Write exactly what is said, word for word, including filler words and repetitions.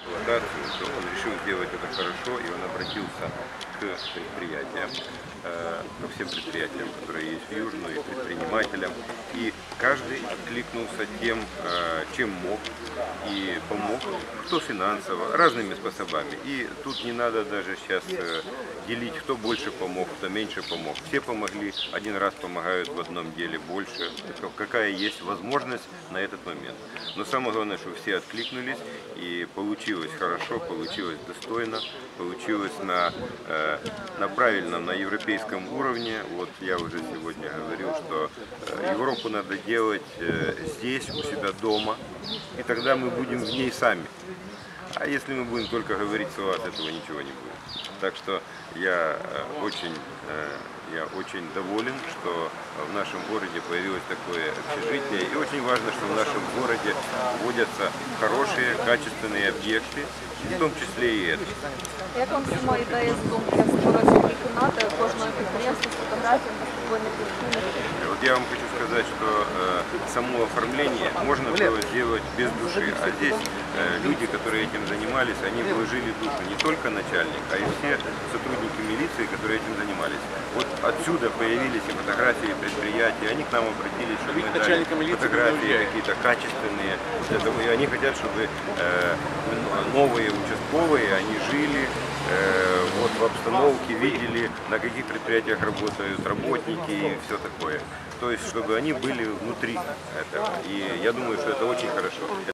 эксплуатацию, то он решил сделать это хорошо, и он обратился к предприятиям, э, ко всем предприятиям, которые есть в Южную, и предпринимателям. И каждый откликнулся тем, э, чем мог, и помог, кто финансово, разными способами. И тут не надо даже сейчас э, делить, кто больше помог, кто меньше помог. Все помогли, один раз помогают в одном деле больше, какая есть возможность на этот момент. Но самое главное, что все откликнулись, и получилось хорошо, получилось достойно, получилось на, э, на правильном, на европейском уровне. Вот я уже сегодня говорил, что э, Европу надо делать э, здесь, у себя дома, и тогда мы будем в ней сами. А если мы будем только говорить слова, от этого ничего не будет. Так что я э, очень, э, я очень доволен, что в нашем городе появилось такое общежитие. И очень важно, что в нашем городе вводятся хорошие, качественные объекты, в том числе и это. Як вам сама ідея з думки створити кімнати кожного підприємства з фотографіями спокійних відчинних? Вот я вам хочу сказать, что э, само оформление можно было сделать без души, а здесь э, люди, которые этим занимались, они вложили душу, не только начальник, а и все сотрудники милиции, которые этим занимались. Вот отсюда появились и фотографии предприятий, они к нам обратились, чтобы мы дали фотографии какие-то качественные, для того, и они хотят, чтобы э, новые участковые, они жили э, вот в обстановке, видели, на каких предприятиях работают работники и все такое. То есть, чтобы они были внутри этого. И я думаю, что это очень хорошо.